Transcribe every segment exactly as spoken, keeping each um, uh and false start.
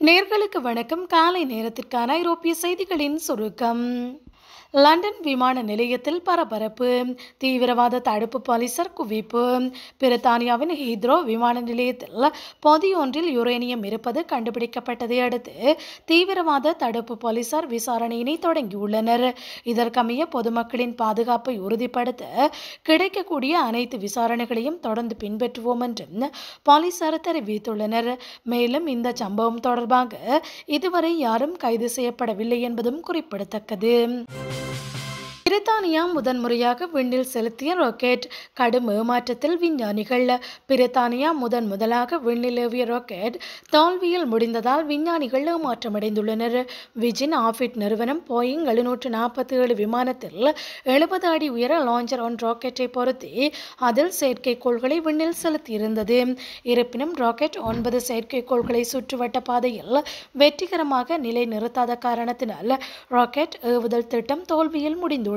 நேர்களுக்கு வணக்கம். காலை நேரத்திற்கான ஐரோப்பிய செய்திகளின் சுருக்கம். லண்டன் விமான நிலையத்தில் பரபரப்பு. தீவிரவாத தடுப்பு போலீசார் குவிப்பு. பிரித்தானியாவின் ஹீத்ரோ விமான நிலையத்தில் பொதியொன்றில் யுரேனியம் இருப்பது கண்டுபிடிக்கப்பட்டதை அடுத்து தீவிரவாத தடுப்பு போலீசார் விசாரணையினை தொடங்கியுள்ளனர். இதற்கமைய பொதுமக்களின் பாதுகாப்பை உறுதிப்படுத்த கிடைக்கக்கூடிய அனைத்து விசாரணைகளையும் தொடர்ந்து பின்பற்றுவோம் என்றும் போலீசார் தெரிவித்துள்ளனர். மேலும் இந்த சம்பவம் தொடர்பாக இதுவரை யாரும் கைது செய்யப்படவில்லை என்பதும் குறிப்பிடத்தக்கது. பிரித்தானியா முதன்முறையாக விண்ணில் செலுத்திய ராக்கெட் கடும் ஏமாற்றத்தில் விஞ்ஞானிகள். பிரித்தானியா முதன் முதலாக விண்ணில் ஏவிய ராக்கெட் தோல்வியில் முடிந்ததால் விஞ்ஞானிகள் ஏமாற்றமடைந்துள்ளனர். விஜின் ஆஃபிட் நிறுவனம் போயிங் எழுநூற்று நாற்பத்தி ஏழு விமானத்தில் எழுபது அடி உயர லான்ச்சர் ஒன் ராக்கெட்டை பொருத்தி அதில் செயற்கைக்கோள்களை விண்ணில் செலுத்தியிருந்தது. இருப்பினும் ராக்கெட் ஒன்பது செயற்கைக்கோள்களை சுற்றுவட்ட பாதையில் வெற்றிகரமாக நிலை நிறுத்தாத காரணத்தினால் ராக்கெட் ஏவுதல் திட்டம் தோல்வியில் முடிந்துள்ளது.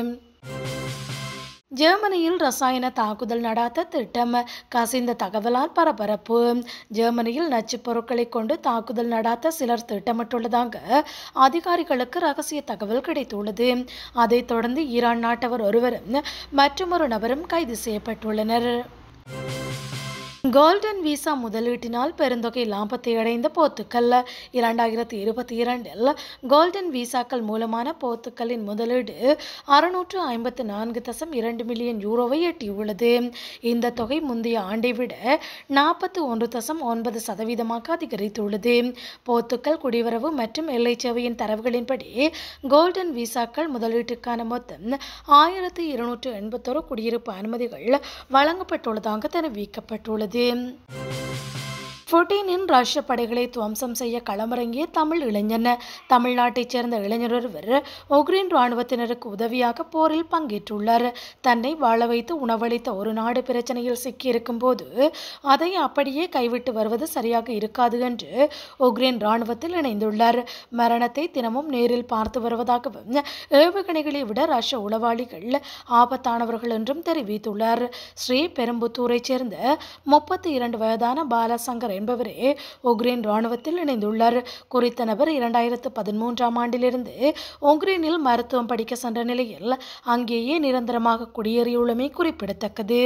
ஜெர்மனியில் ரசாயன தாக்குதல் நடாத்த திட்டம். கசிந்த தகவலால் பரபரப்பு. ஜெர்மனியில் நச்சுப் பொருட்களை கொண்டு தாக்குதல் நடாத்த சிலர் திட்டமிட்டுள்ளதாக அதிகாரிகளுக்கு ரகசிய தகவல் கிடைத்துள்ளது. அதைத் தொடர்ந்து ஈரான் நாட்டவர் ஒருவரும் மற்றொரு நபரும் கைது செய்யப்பட்டுள்ளனர். கோல்டன் விசா முதலீட்டினால் பெருந்தொகை லாபத்தை அடைந்த போர்த்துக்கல். இரண்டாயிரத்தி இருபத்தி இரண்டில் கோல்டன் விசாக்கள் மூலமான போர்த்துக்கலின் முதலீடு அறுநூற்று ஐம்பத்து நான்கு தசம் இரண்டு மில்லியன் யூரோவை எட்டியுள்ளது. இந்த தொகை முந்தைய ஆண்டை விட நாற்பத்தி ஒன்று தசம் ஒன்பது சதவீதமாக அதிகரித்துள்ளது. போர்த்துக்கல் குடிவரவு மற்றும் எல்லை சேவையின் தரவுகளின்படி கோல்டன் விசாக்கள் முதலீட்டுக்கான மொத்தம் ஆயிரத்தி இருநூற்று எண்பத்தொரு குடியிருப்பு அனுமதிகள் வழங்கப்பட்டுள்ளதாக தெரிவிக்கப்பட்டுள்ளது. புட்டினின் ரஷ்ய படைகளை துவம்சம் செய்ய களமிறங்கிய தமிழ் இளைஞன். தமிழ்நாட்டைச் சேர்ந்த இளைஞர் ஒருவர் உக்ரைன் இராணுவத்தினருக்கு உதவியாக போரில் பங்கேற்றுள்ளார். தன்னை வாழ வைத்து உணவளித்த ஒரு நாடு பிரச்சனையில் சிக்கியிருக்கும் போது அதை அப்படியே கைவிட்டு வருவது சரியாக இருக்காது என்று உக்ரைன் இராணுவத்தில் இணைந்துள்ளார். மரணத்தை தினமும் நேரில் பார்த்து வருவதாகவும் ஏவுகணைகளை விட ரஷ்ய உளவாளிகள் ஆபத்தானவர்கள் என்றும் தெரிவித்துள்ளார். ஸ்ரீ பெரும்புத்தூரைச் சேர்ந்த முப்பத்தி இரண்டு வயதான பாலசங்கர் என்பவரே உக்ரைன் இராணுவத்தில் இணைந்துள்ளார். குறித்த நபர் இரண்டாயிரத்து பதிமூன்றாம் ஆண்டிலிருந்து உக்ரைனில் மருத்துவம் படிக்க சென்ற நிலையில் அங்கேயே நிரந்தரமாக குடியேறியுள்ளமை குறிப்பிடத்தக்கது.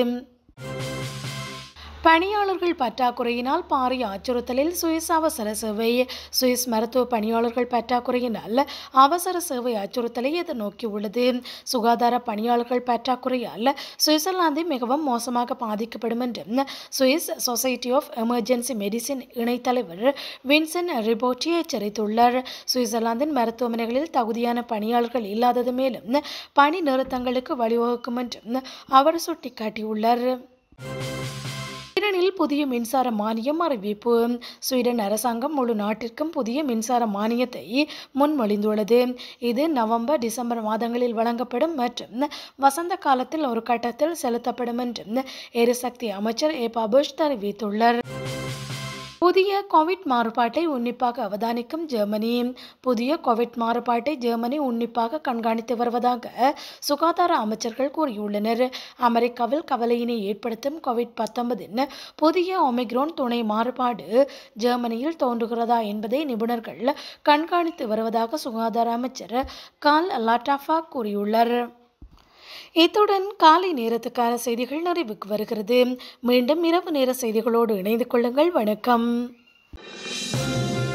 பணியாளர்கள் பற்றாக்குறையினால் பாரிய அச்சுறுத்தலில் சுவிஸ் அவசர சேவை. சுவிஸ் மருத்துவ பணியாளர்கள் பற்றாக்குறையினால் அவசர சேவை அச்சுறுத்தலை எதிர்நோக்கியுள்ளது. சுகாதார பணியாளர்கள் பற்றாக்குறையால் சுவிட்சர்லாந்து மிகவும் மோசமாக பாதிக்கப்படும் என்று Swiss society of emergency medicine இணைத்தலைவர் வின்சென்ட் ரிபோட்டி எச்சரித்துள்ளார். சுவிட்சர்லாந்தின் மருத்துவமனைகளில் தகுதியான பணியாளர்கள் இல்லாதது மேலும் பணி நிறுத்தங்களுக்கு வழிவகுக்கும் என்றும் அவர் சுட்டிக்காட்டியுள்ளார். ஸ்வீடனில் புதிய மின்சார மானியம் அறிவிப்பு. ஸ்வீடன் அரசாங்கம் முழு நாட்டிற்கும் புதிய மின்சார மானியத்தை முன்மொழிந்துள்ளது. இது நவம்பர் டிசம்பர் மாதங்களில் வழங்கப்படும் மற்றும் வசந்த காலத்தில் ஒரு கட்டத்தில் செலுத்தப்படும் என்றும் எரிசக்தி அமைச்சர் ஏபா புஷ் தெரிவித்துள்ளார். புதிய கோவிட் மாறுபாட்டை உன்னிப்பாக அவதானிக்கும் ஜெர்மனி. புதிய கோவிட் மாறுபாட்டை ஜெர்மனி உன்னிப்பாக கண்காணித்து வருவதாக சுகாதார அமைச்சர்கள் கூறியுள்ளனர். அமெரிக்காவில் கவலையினை ஏற்படுத்தும் கோவிட் பத்தொன்பதின் புதிய ஒமிக்ரோன் துணை மாறுபாடு ஜெர்மனியில் தோன்றுகிறதா என்பதை நிபுணர்கள் கண்காணித்து வருவதாக சுகாதார அமைச்சர் கார்ல் லாட்டாஃபா கூறியுள்ளார். இத்துடன் காலை நேரத்துக்கான செய்திகள் நிறைவுக்கு வருகிறது. மீண்டும் இரவு நேர செய்திகளோடு இணைந்து கொள்ளுங்கள். வணக்கம்.